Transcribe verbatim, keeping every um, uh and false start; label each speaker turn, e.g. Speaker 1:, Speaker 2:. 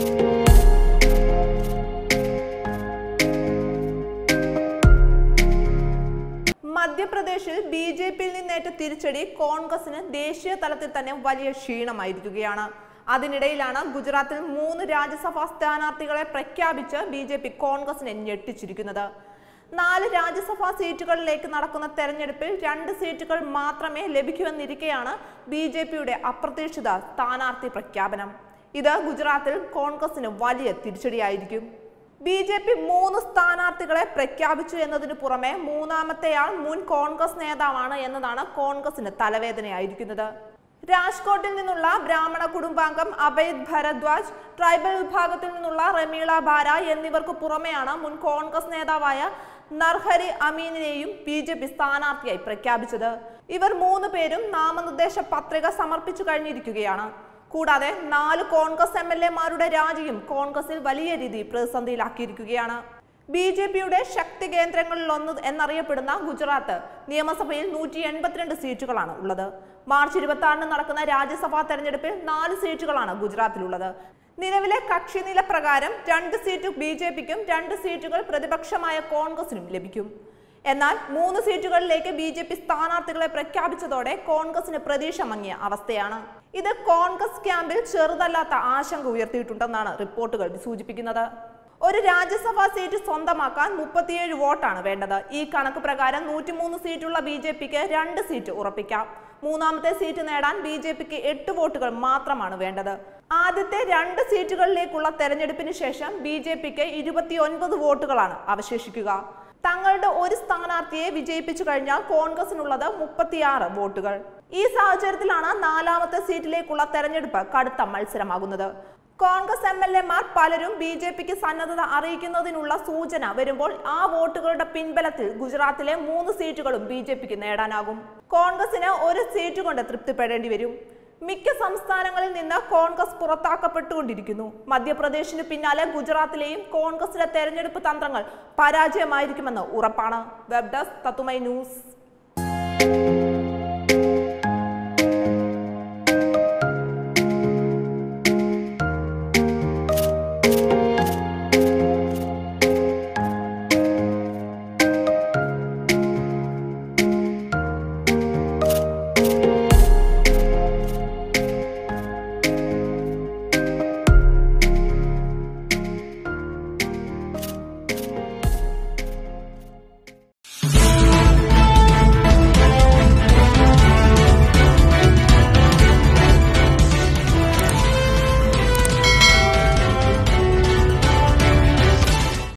Speaker 1: മധ്യപ്രദേശിൽ B J പിയിൽ നിന്നേറ്റ തിരിച്ചടി കോൺഗ്രസിന് ദേശീയ തലത്തിൽ തന്നെ വലിയ ക്ഷീണമായിരിക്കുകയാണ്. അതിനിടയിലാണ് ഗുജറാത്തിൽ മൂന്ന് രാജ്യസഭാ സ്ഥാനാർത്ഥികളെ പ്രഖ്യാപിച്ച് ബി ജെ പി കോൺഗ്രസിനെ ഞെട്ടിച്ചിരിക്കുന്നത്. നാല് രാജ്യസഭാ സീറ്റുകളിലേക്ക് നടക്കുന്ന തെരഞ്ഞെടുപ്പിൽ രണ്ട് സീറ്റുകൾ മാത്രമേ ലഭിക്കുമെന്നിരിക്കെയാണ് ബി ജെ പിയുടെ അപ്രതീക്ഷിത സ്ഥാനാർത്ഥി പ്രഖ്യാപനം. ഇത് ഗുജറാത്തിൽ കോൺഗ്രസിന് വലിയ തിരിച്ചടിയായിരിക്കും. ബി ജെ പി മൂന്ന് സ്ഥാനാർത്ഥികളെ പ്രഖ്യാപിച്ചു എന്നതിനു പുറമെ മൂന്നാമത്തെയാൾ മുൻ കോൺഗ്രസ് നേതാവാണ് എന്നതാണ് കോൺഗ്രസിന് തലവേദനയായിരിക്കുന്നത്. രാജ്കോട്ടിൽ നിന്നുള്ള ബ്രാഹ്മണ കുടുംബാംഗം അഭയ് ഭരദ്വാജ്, ട്രൈബൽ വിഭാഗത്തിൽ നിന്നുള്ള റമീള ബാര എന്നിവർക്ക് പുറമെയാണ് മുൻ കോൺഗ്രസ് നേതാവായ നർഹരി അമീനിനെയും ബി ജെ പി സ്ഥാനാർത്ഥിയായി പ്രഖ്യാപിച്ചത്. ഇവർ മൂന്ന് പേരും നാമനിർദ്ദേശ പത്രിക സമർപ്പിച്ചു കഴിഞ്ഞിരിക്കുകയാണ്. കൂടാതെ നാല് കോൺഗ്രസ് എം എൽ എമാരുടെ രാജിയും കോൺഗ്രസിൽ വലിയ രീതിയിൽ പ്രതിസന്ധിയിലാക്കിയിരിക്കുകയാണ്. ബി ജെ പിയുടെ ശക്തി കേന്ദ്രങ്ങളിൽ ഒന്ന് എന്നറിയപ്പെടുന്ന ഗുജറാത്ത് നിയമസഭയിൽ നൂറ്റി എൺപത്തിരണ്ട് സീറ്റുകളാണ് ഉള്ളത്. മാർച്ച് ഇരുപത്തി ആറിന് നടക്കുന്ന രാജ്യസഭാ തെരഞ്ഞെടുപ്പിൽ നാല് സീറ്റുകളാണ് ഗുജറാത്തിലുള്ളത്. നിലവിലെ കക്ഷിനില പ്രകാരം രണ്ട് സീറ്റ് ബി ജെ പിക്കും രണ്ട് സീറ്റുകൾ പ്രതിപക്ഷമായ കോൺഗ്രസിനും ലഭിക്കും. എന്നാൽ മൂന്ന് സീറ്റുകളിലേക്ക് ബി ജെ പി സ്ഥാനാർത്ഥികളെ പ്രഖ്യാപിച്ചതോടെ കോൺഗ്രസിന് പ്രതീക്ഷ മങ്ങിയ അവസ്ഥയാണ്. ഇത് കോൺഗ്രസ് ക്യാമ്പിൽ ചെറുതല്ലാത്ത ആശങ്ക ഉയർത്തിയിട്ടുണ്ടെന്നാണ് റിപ്പോർട്ടുകൾ സൂചിപ്പിക്കുന്നത്. ഒരു രാജ്യസഭാ സീറ്റ് സ്വന്തമാക്കാൻ മുപ്പത്തിയേഴ് വോട്ടാണ് വേണ്ടത്. ഈ കണക്ക് പ്രകാരം നൂറ്റിമൂന്ന് സീറ്റുള്ള ബി ജെ പിക്ക് രണ്ട് സീറ്റ് ഉറപ്പിക്കാം. മൂന്നാമത്തെ സീറ്റ് നേടാൻ ബി ജെ പിക്ക് എട്ട് വോട്ടുകൾ മാത്രമാണ് വേണ്ടത്. ആദ്യത്തെ രണ്ട് സീറ്റുകളിലേക്കുള്ള തെരഞ്ഞെടുപ്പിന് ശേഷം ബി ജെ പിക്ക് ഇരുപത്തി ഒൻപത് വോട്ടുകളാണ് അവശേഷിക്കുക. തങ്ങളുടെ ഒരു സ്ഥാനാർത്ഥിയെ വിജയിപ്പിച്ചു കഴിഞ്ഞാൽ കോൺഗ്രസിനുള്ളത് മുപ്പത്തിയാറ് വോട്ടുകൾ. ഈ സാഹചര്യത്തിലാണ് നാലാമത്തെ സീറ്റിലേക്കുള്ള തെരഞ്ഞെടുപ്പ് കടുത്ത മത്സരമാകുന്നത്. കോൺഗ്രസ് എം എൽ എമാർ പലരും ബി ജെ പിക്ക് സന്നദ്ധത അറിയിക്കുന്നതിനുള്ള സൂചന വരുമ്പോൾ ആ വോട്ടുകളുടെ പിൻബലത്തിൽ ഗുജറാത്തിലെ മൂന്ന് സീറ്റുകളും ബി ജെ പിക്ക് നേടാനാകും. കോൺഗ്രസിന് ഒരു സീറ്റ് കൊണ്ട് തൃപ്തിപ്പെടേണ്ടി വരും. മിക്ക സംസ്ഥാനങ്ങളിൽ നിന്ന് കോൺഗ്രസ് പുറത്താക്കപ്പെട്ടുകൊണ്ടിരിക്കുന്നു. മധ്യപ്രദേശിന് പിന്നാലെ ഗുജറാത്തിലെയും കോൺഗ്രസിലെ തെരഞ്ഞെടുപ്പ് തന്ത്രങ്ങൾ പരാജയമായിരിക്കുമെന്ന് ഉറപ്പാണ്. വെബ് ഡെസ്ക് തത്തുമൈ ന്യൂസ്.